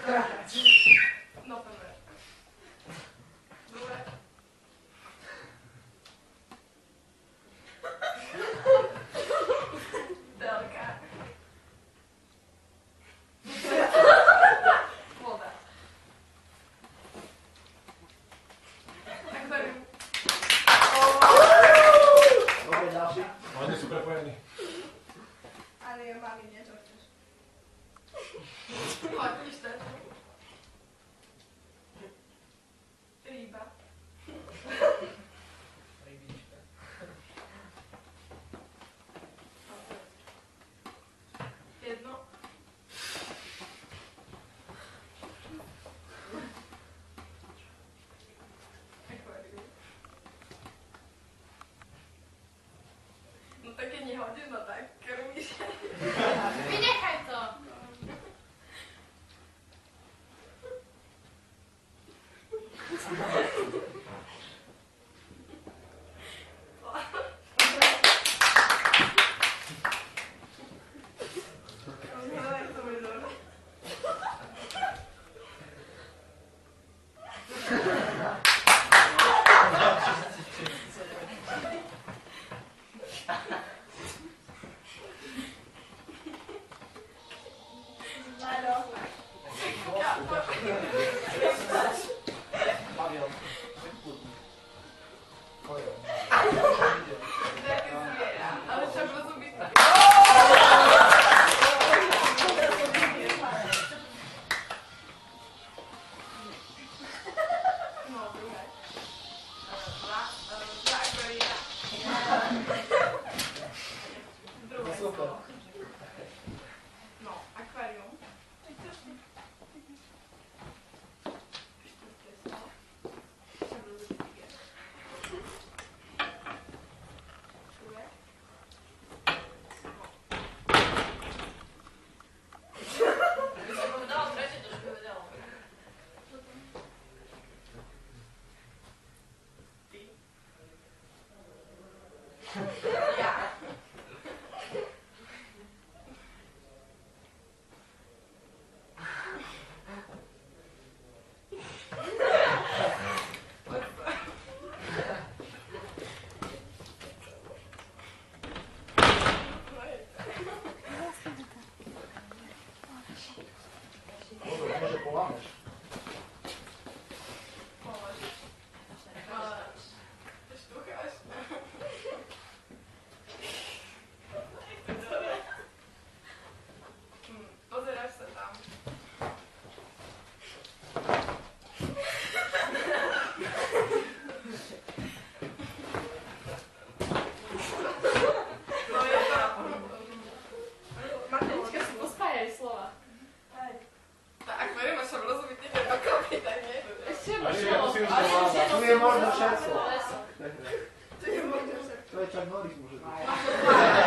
No dobre. Dobre. Telka. Voda. Akvárium. OK, ďalší. Oni sú prepojení. Ale ja mami niečo chceš. Poď, pištačku. Ryba. Rybička. Jedno. Akvárium. No tak keď nehodíš, no tak krmíš. Vynechaj to! Pavion. Ale čo budú byť? No, druhé. Dva akvária. Druhé Super. slovo. No, akvárium. Povedala tretie, to už povedala. Ja. Môže polámeš. Štucháš. Pozeráš sa tam. No je to... Matečka si pospájaj slova. Hej. Tá akvárium máš sa rozumieť niekde dokopy, tak nie? Ešte Ale možno. ja musím Ale slova. ešte Tu je možno všetko. Leso. To je možno, že... To je čak Norris môže byť. Máš to dva.